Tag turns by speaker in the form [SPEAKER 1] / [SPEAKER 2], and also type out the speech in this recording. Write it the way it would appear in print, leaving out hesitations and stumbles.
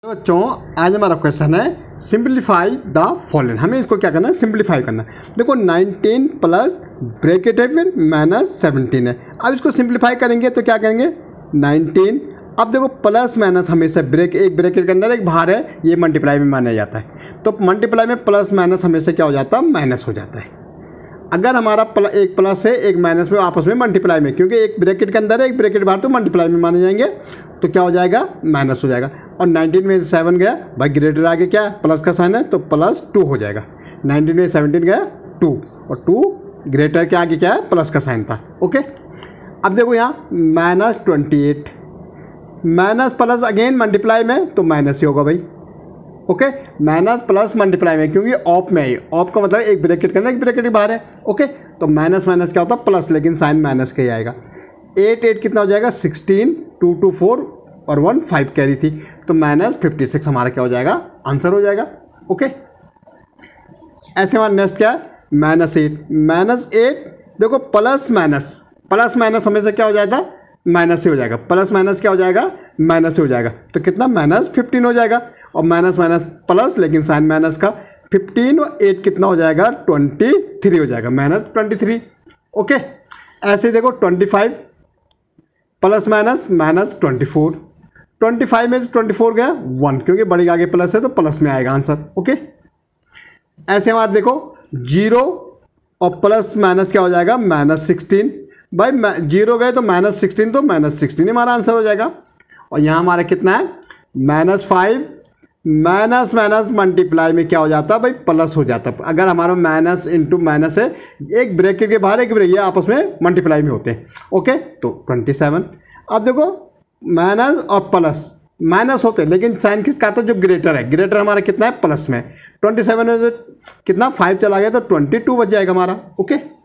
[SPEAKER 1] तो बच्चों आज हमारा क्वेश्चन है सिंप्लीफाई द फॉलोइंग। हमें इसको क्या करना है, सिंप्लीफाई करना है। देखो 19 प्लस ब्रैकेट है फिर माइनस 17 है। अब इसको सिंप्लीफाई करेंगे तो क्या करेंगे 19। अब देखो प्लस माइनस हमेशा एक ब्रैकेट के अंदर एक बाहर है, ये मल्टीप्लाई में माना जाता है। तो मल्टीप्लाई में प्लस माइनस हमेशा क्या हो जाता है, माइनस हो जाता है। अगर हमारा एक प्लस है एक माइनस में आपस में मल्टीप्लाई में, क्योंकि एक ब्रैकेट के अंदर है एक ब्रैकेट बाहर, तो मल्टीप्लाई में माने जाएंगे, तो क्या हो जाएगा माइनस हो जाएगा। और 19 में 7 गया भाई, ग्रेटर आगे क्या प्लस का साइन है तो +2 हो जाएगा। 19 में 17 गया 2 और 2 ग्रेटर के आगे क्या है प्लस का साइन था। ओके, अब देखो यहाँ -28 माइनस प्लस अगेन मल्टीप्लाई में तो माइनस ही होगा भाई। ओके, माइनस प्लस मल्टीप्लाई में, क्योंकि ऑफ में है, ऑफ का मतलब एक ब्रैकेट के अंदर एक ब्रैकेट बाहर है। ओके, तो माइनस माइनस क्या होता है प्लस, लेकिन साइन माइनस का ही आएगा। 8 कितना हो जाएगा 16, 2 2 4 और 1 5 कैरी थी, तो -56 हमारा क्या हो जाएगा आंसर हो जाएगा। ओके, ऐसे हमारा नेक्स्ट क्या है -8 देखो प्लस माइनस हमेशा क्या हो जाएगा माइनस से हो जाएगा, प्लस माइनस क्या हो जाएगा माइनस से हो जाएगा, तो कितना -15 हो जाएगा। और माइनस माइनस प्लस, लेकिन साइन माइनस का 15 और 8 कितना हो जाएगा 23 हो जाएगा, -23। ओके, ऐसे देखो 25 प्लस माइनस -24, 25 में 24 गया 1, क्योंकि बड़ी आगे प्लस है तो प्लस में आएगा आंसर। ओके, ऐसे हमारे देखो 0 और प्लस माइनस क्या हो जाएगा -16 भाई, 0 गए तो -16, तो -16 हमारा आंसर हो जाएगा। और यहाँ हमारा कितना है -5 माइनस मल्टीप्लाई में क्या हो जाता है भाई प्लस हो जाता है। अगर हमारा माइनस इंटू माइनस है, एक ब्रैकेट के बाहर एक ये आपस में मल्टीप्लाई में होते हैं। ओके, तो 27। अब देखो माइनस और प्लस माइनस होते हैं, लेकिन साइन किसका आता है जो ग्रेटर है, ग्रेटर हमारा कितना है प्लस में। 27 में कितना 5 चला गया तो 22 बच जाएगा हमारा। ओके।